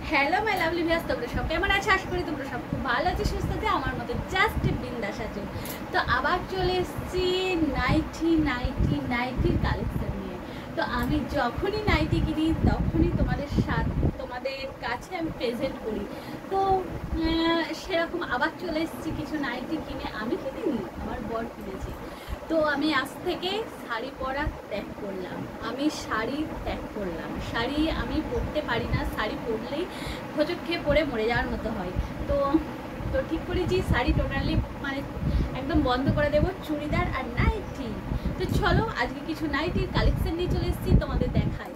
Hello my lovely viewers, তোমরা সব কেমন আছো? আশা করি তোমরা সব খুব ভালো আছো, সুস্থ আছো, আমার মতো জাস্ট বিন্দাস আছো। তো আবার চলে এসেছি নাইটির কালেকশন নিয়ে। তো আমি যখনই নাইটি কিনি তখনই তোমাদের কাছে আমি প্রেজেন্ট করি। তো সেরকম আবার চলে এসেছি কিছু নাইটি কিনে। আমি কিনিনি, আমার বর কিনেছে। তো আমি আজ থেকে শাড়ি পরা ত্যাগ করলাম। শাড়ি আমি পরতে পারি না। শাড়ি পরলেই হোঁচট খেয়ে পরে মরে যাওয়ার মতো হয়। তো ঠিক করেছি শাড়ি টোটালি মানে একদম বন্ধ করে দেবো, চুড়িদার আর নাইটি। তো চলো আজকে কিছু নাইটির কালেকশন নিয়ে চলে এসেছি, তোমাদের দেখাই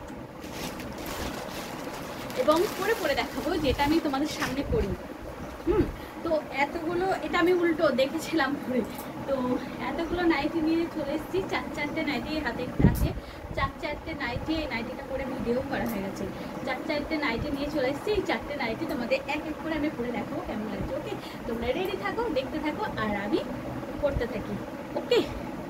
এবং পরে দেখাবো যেটা আমি তোমাদের সামনে করি। তো এতগুলো, এটা আমি উল্টো দেখেছিলাম পরে। তো এতগুলো নাইটি নিয়ে চলে এসেছি। চারটে নাইটি হাতে আছে, চারটে নাইটি। এই নাইটিটা পরে ভিডিও করা হয়ে গেছে। চারটে নাইটি নিয়ে চলে এসেছি। এই চারটে নাইটি তোমাদের এক এক করে আমি পরে দেখাবো কেমন লাগছে। ওকে, তোমরা রেডি থাকো, দেখতে থাকো আর আমি পড়তে থাকি। ওকে,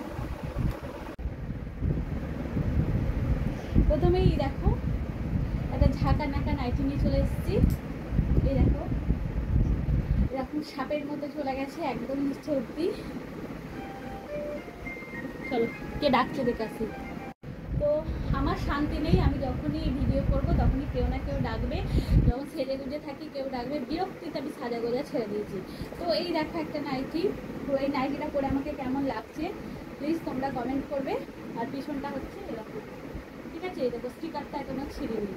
প্রথমেই দেখো একটা ঝাঁকা নাকা নাইটি নিয়ে চলে এসেছি। এই দেখো এরকম সাপের মতো চলে গেছে একদম নিচে অব্দি। চলো, কে ডাকছে দেখাচ্ছি। তো আমার শান্তি নেই, আমি যখনই ভিডিও করব তখনই কেউ না কেউ ডাকবে। যখন সেজে গুজে থাকি কেউ ডাকবে, বিরক্তিতে আমি সাজা গোজা ছেড়ে দিয়েছি। তো এই দেখো একটা নাইটি। তো এই নাইটিটা পরে আমাকে কেমন লাগছে প্লিজ তোমরা কমেন্ট করবে। আর পিছনটা হচ্ছে এরকম, ঠিক আছে? এই দেখো স্টিকারটা এখনো ছিঁড়িনি,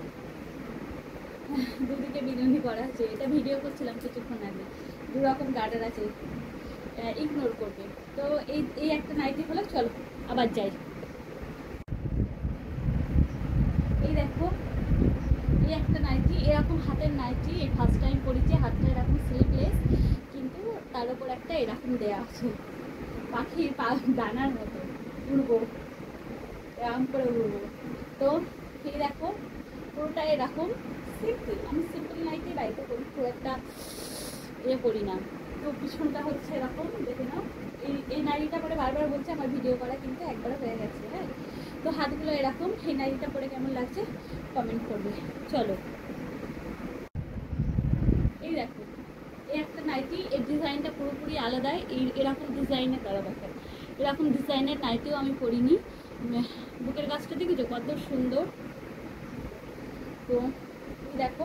দুদিকে বিনুনি করা আছে। এটা ভিডিও করছিলাম কিছুক্ষণ আগে। দুরকম গার্ডার আছে, ইগনোর করবে। তো এই একটা নাইটি হলো। চলো আবার যাই। এই দেখো এই একটা নাইটি, এরকম হাতের নাইটি। এই ফার্স্ট টাইম পরেছি। হাতটা এরকম স্লিভলেস, কিন্তু তার উপর একটা এরকম দেওয়া আছে পাখির ডানার মতো, উড়বো এরকম করে উড়বো। তো এই দেখো পুরোটা এরকম সিম্পল। আমি সিম্পল নাইটি বাড়িতে করি, খুব একটা করি না। তো পিছনটা হচ্ছে এরকম, দেখে নাও। এই নাইটিটা পরে বারবার বলছে আমার ভিডিও করা, কিন্তু একবার হয়ে গেছে। হ্যাঁ, তো হাতগুলো এরকম। এই নাইটিটা পরে কেমন লাগছে কমেন্ট করবে। চলো, এই দেখো এই একটা নাইটি। এর ডিজাইনটা পুরোপুরি আলাদা। এরকম ডিজাইনের দ্বারা দেখো, এরকম ডিজাইনের নাইটিও আমি পরিনি। বুকের কাজটা দেখেছো কত সুন্দর। তো দেখো,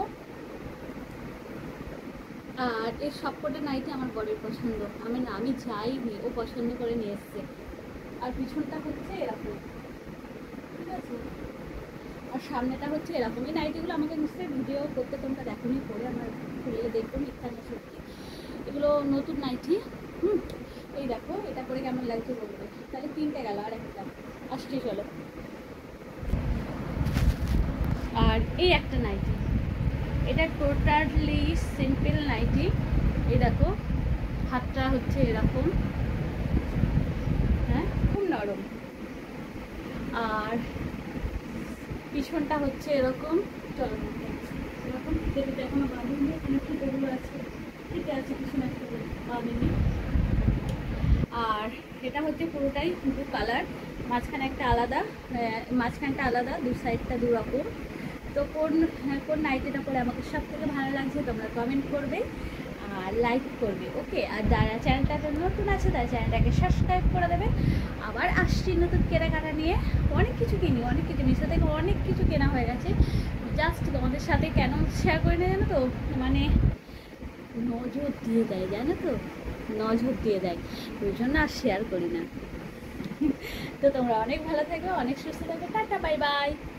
আর এর সবকটা নাইটি আমার বরের পছন্দ। আমি যাইনি, ও পছন্দ করে নিয়ে এসছে। আর পিছনটা হচ্ছে এরকম, ঠিক আছে? আর সামনেটা হচ্ছে এরকম। এই নাইটিগুলো আমাকে নিশ্চয়ই ভিডিও করতে তোমরা দেখোনি, পরে আমার খুলে দেখবো, মিথ্যা না সত্যি। এগুলো নতুন নাইটি। এই দেখো এটা করে কেমন লাগছে বলবে। তাহলে তিনটে গেল, আর একটা আসছে। চলো, আর এই একটা নাইটি, এটা টোটালি সিম্পল নাইটি। এই দেখো হাতটা হচ্ছে এরকম, হ্যাঁ খুব নরম। আর পিছনটা হচ্ছে এরকম। চলো এরকম, যেটা এখনো বাঁধিনি, এখানে ফিতেগুলো আছে, ফিতে আছে কিছু না একটা বাঁধিনি। আর এটা হচ্ছে পুরোটাই দু কালার, মাঝখানটা আলাদা, দু সাইডটা দু রকম। তো কোন নাইটিটা পরে আমাকে সব থেকে ভালো লাগছে তোমরা কমেন্ট করবে আর লাইক করবে। ওকে, আর যারা চ্যানেলটাতে নতুন আছে তারা চ্যানেলটাকে সাবস্ক্রাইব করে দেবে। আবার আসছি নতুন কেনাকাটা নিয়ে। অনেক কিছু মিশো থেকে অনেক কিছু কেনা হয়ে গেছে। জাস্ট তোমাদের সাথে কেন শেয়ার করে না জানো তো, মানে নজর দিয়ে দেয়, জানো তো, নজর দিয়ে দেয়, ওই জন্য আর শেয়ার করি না। তো তোমরা অনেক ভালো থাকবে, অনেক সুস্থ থাকবে। Tata, bye by.